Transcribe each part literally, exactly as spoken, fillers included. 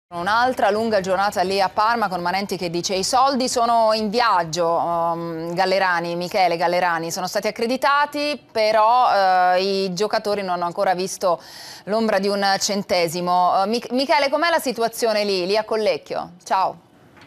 Un'altra lunga giornata lì a Parma con Manenti che dice i soldi sono in viaggio, um, Gallerani, Michele Gallerani, sono stati accreditati, però uh, i giocatori non hanno ancora visto l'ombra di un centesimo. Uh, Mich Michele, com'è la situazione lì, lì a Collecchio? Ciao.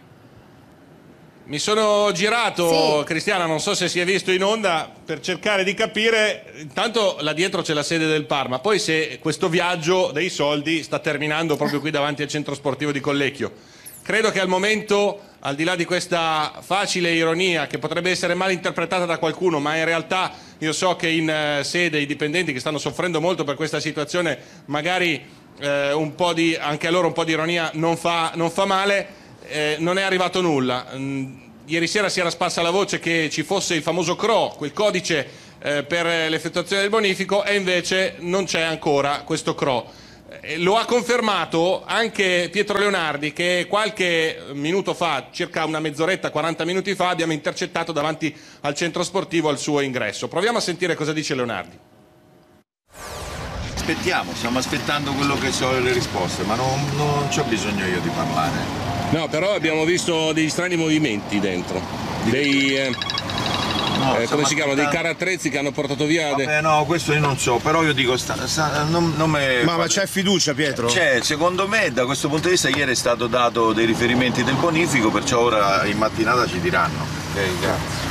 Mi sono girato, Sì. Cristiana, non so se si è visto in onda, per cercare di capire, intanto là dietro c'è la sede del Parma, poi se questo viaggio dei soldi sta terminando proprio qui davanti al centro sportivo di Collecchio. Credo che al momento, al di là di questa facile ironia che potrebbe essere mal interpretata da qualcuno, ma in realtà io so che in eh, sede i dipendenti che stanno soffrendo molto per questa situazione, magari eh, un po' di, anche a loro un po' di ironia non fa, non fa male. Eh, non è arrivato nulla. Mm, ieri sera si era sparsa la voce che ci fosse il famoso C R O, quel codice eh, per l'effettuazione del bonifico, e invece non c'è ancora questo C R O. Eh, lo ha confermato anche Pietro Leonardi, che qualche minuto fa, circa una mezz'oretta, quaranta minuti fa, abbiamo intercettato davanti al centro sportivo al suo ingresso. Proviamo a sentire cosa dice Leonardi. Aspettiamo, stiamo aspettando quello che sono le risposte, ma non, non c'ho bisogno io di parlare. No, però abbiamo visto degli strani movimenti dentro, dei, eh, no, eh, come si chiamano, dei carattrezzi che hanno portato via... Vabbè, de... no, questo io non so, però io dico, sta, sta, non, non me... Ma, ma c'è fiducia, Pietro? C'è, secondo me da questo punto di vista ieri è stato dato dei riferimenti del bonifico, perciò ora in mattinata ci diranno. Ok, grazie.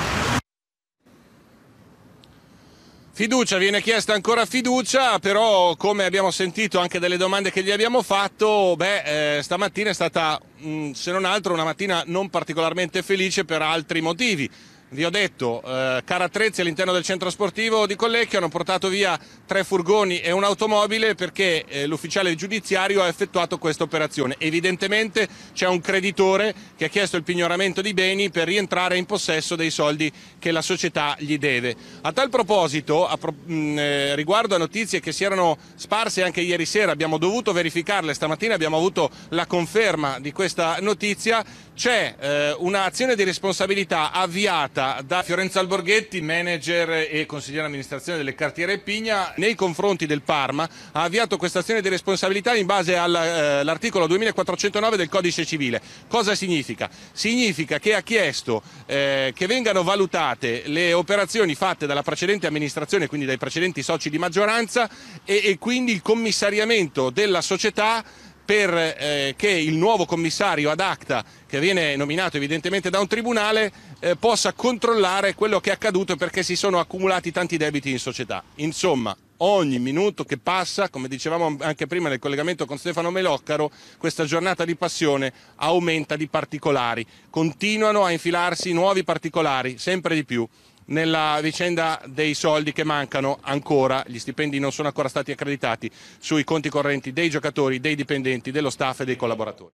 Fiducia, viene chiesta ancora fiducia, però come abbiamo sentito anche dalle domande che gli abbiamo fatto, beh, eh, stamattina è stata, mh, se non altro, una mattina non particolarmente felice per altri motivi. Vi ho detto, eh, carattrezzi all'interno del centro sportivo di Collecchio hanno portato via tre furgoni e un'automobile perché eh, l'ufficiale giudiziario ha effettuato questa operazione. Evidentemente c'è un creditore che ha chiesto il pignoramento di beni per rientrare in possesso dei soldi che la società gli deve. A tal proposito, a pro mh, eh, riguardo a notizie che si erano sparse anche ieri sera, abbiamo dovuto verificarle, stamattina abbiamo avuto la conferma di questa notizia, c'è eh, un'azione di responsabilità avviata da Fiorenzo Alborghetti, manager e consigliere amministrazione delle Cartiere Pigna, nei confronti del Parma. Ha avviato questa azione di responsabilità in base all'articolo eh, duemilaquattrocentonove del Codice Civile. Cosa significa? Significa che ha chiesto eh, che vengano valutate le operazioni fatte dalla precedente amministrazione, quindi dai precedenti soci di maggioranza, e, e quindi il commissariamento della società per eh, che il nuovo commissario ad acta, che viene nominato evidentemente da un tribunale, eh, possa controllare quello che è accaduto, perché si sono accumulati tanti debiti in società. Insomma, ogni minuto che passa, come dicevamo anche prima nel collegamento con Stefano Meloccaro, questa giornata di passione aumenta di particolari. Continuano a infilarsi nuovi particolari, sempre di più, nella vicenda dei soldi che mancano ancora. Gli stipendi non sono ancora stati accreditati sui conti correnti dei giocatori, dei dipendenti, dello staff e dei collaboratori.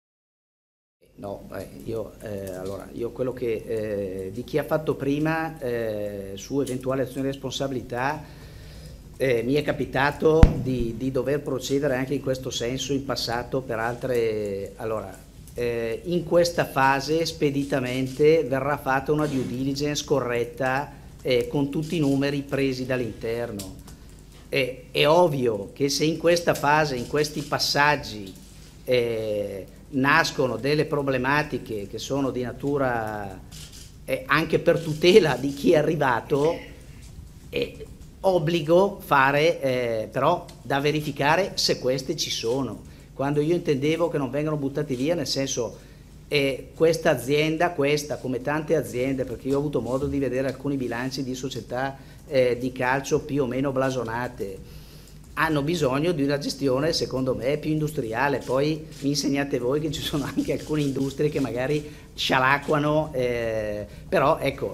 No, eh, io, eh, allora, io quello che eh, di chi ha fatto prima eh, su eventuale azione di responsabilità, eh, mi è capitato di, di dover procedere anche in questo senso in passato per altre. Allora, eh, in questa fase speditamente verrà fatta una due diligence corretta, Eh, con tutti i numeri presi dall'interno. Eh, è ovvio che se in questa fase, in questi passaggi eh, nascono delle problematiche che sono di natura eh, anche per tutela di chi è arrivato, è obbligo fare eh, però da verificare se queste ci sono. Quando io intendevo che non vengano buttati via, nel senso, e questa azienda, questa come tante aziende, perché io ho avuto modo di vedere alcuni bilanci di società eh, di calcio più o meno blasonate, hanno bisogno di una gestione secondo me più industriale. Poi mi insegnate voi che ci sono anche alcune industrie che magari scialacquano, eh, però ecco,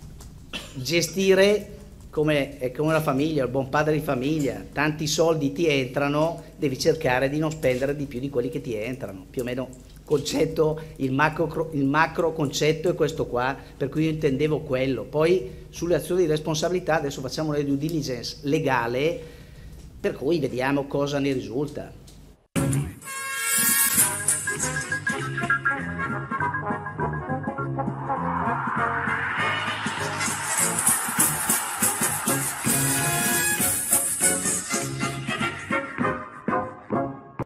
gestire come, è come una famiglia, il buon padre di famiglia, tanti soldi ti entrano, devi cercare di non spendere di più di quelli che ti entrano, più o meno. Concetto, il macro, il macro concetto è questo qua, per cui io intendevo quello. Poi sulle azioni di responsabilità adesso facciamo una due diligence legale, per cui vediamo cosa ne risulta.